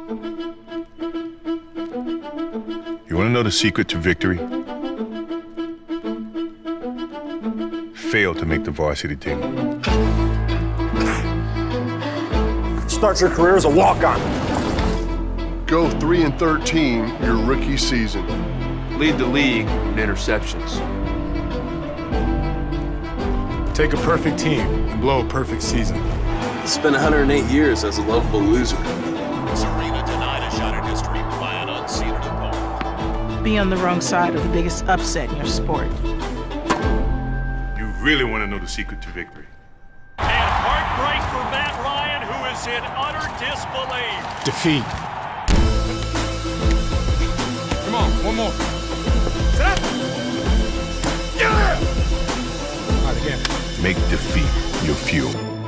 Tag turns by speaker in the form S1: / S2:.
S1: You want to know the secret to victory? Fail to make the varsity team.
S2: Start your career as a walk-on.
S3: Go 3-13 your rookie season.
S4: Lead the league in interceptions.
S5: Take a perfect team and blow a perfect season.
S6: Spend 108 years as a lovable loser.
S7: Serena denied a shot at history by an unseeded opponent.
S8: Be on the wrong side of the biggest upset in your sport.
S1: You really want to know the secret to victory?
S7: And heartbreak for Matt Ryan, who is in utter disbelief.
S5: Defeat. Come on, one more. Sit up. Yeah! All right, again.
S1: Make defeat your fuel.